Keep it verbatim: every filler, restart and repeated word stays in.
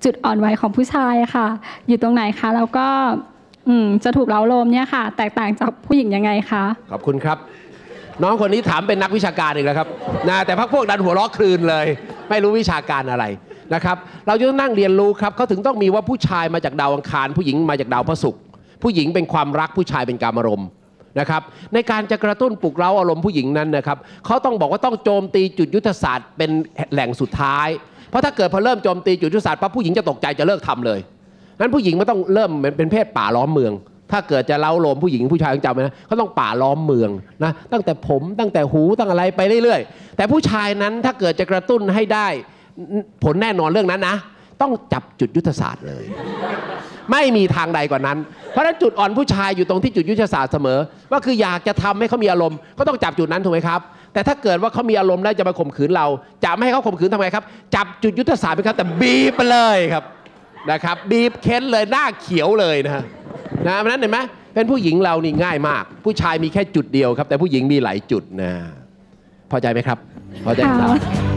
จุดอ่อนไหวของผู้ชายค่ะอยู่ตรงไหนคะแล้วก็จะถูกเร้าโลมเนี่ยค่ะแตกต่างจากผู้หญิงยังไงคะขอบคุณครับน้องคนนี้ถามเป็นนักวิชาการอีกแล้วครับนะแต่พรรคพวกดันหัวล้อคลืนเลยไม่รู้วิชาการอะไรนะครับเราจะต้องนั่งเรียนรู้ครับเขาถึงต้องมีว่าผู้ชายมาจากดาวอังคารผู้หญิงมาจากดาวพระศุกร์ผู้หญิงเป็นความรักผู้ชายเป็นกามารมณ์นะครับในการจะกระตุ้นปลุกเร้าอารมณ์ผู้หญิงนั้นนะครับเขาต้องบอกว่าต้องโจมตีจุดยุทธศาสตร์เป็นแหล่งสุดท้ายเพราะถ้าเกิดพอเริ่มโจมตีจุดยุทธศาสตร์ปั๊บผู้หญิงจะตกใจจะเลิกทำเลยงั้นผู้หญิงไม่ต้องเริ่มเป็นเพศป่าล้อมเมืองถ้าเกิดจะเล้าโลมผู้หญิงผู้ชายต้องจำไว้นะเขาต้องป่าล้อมเมืองนะตั้งแต่ผมตั้งแต่หูตั้งอะไรไปเรื่อยๆแต่ผู้ชายนั้นถ้าเกิดจะกระตุ้นให้ได้ผลแน่นอนเรื่องนั้นนะต้องจับจุดยุทธศาสตร์เลยไม่มีทางใดกว่านั้นเพราะฉะนั้นจุดอ่อนผู้ชายอยู่ตรงที่จุดยุทธศาสตร์เสมอว่าคืออยากจะทำให้เขามีอารมณ์ก็ต้องจับจุดนั้นถูกไหมครับแต่ถ้าเกิดว่าเขามีอารมณ์แล้วจะมาข่มขืนเราจะไม่ให้เขาข่มขืนทำไงครับจับจุดยุทธศาสตร์ไปครับแต่บีบไปเลยครับนะครับบีบเค้นเลยหน้าเขียวเลยนะฮะนะเพราะนั้นเห็นไหมเป็นผู้หญิงเรานี่ง่ายมากผู้ชายมีแค่จุดเดียวครับแต่ผู้หญิงมีหลายจุดนะพอใจไหมครับพอใจครับ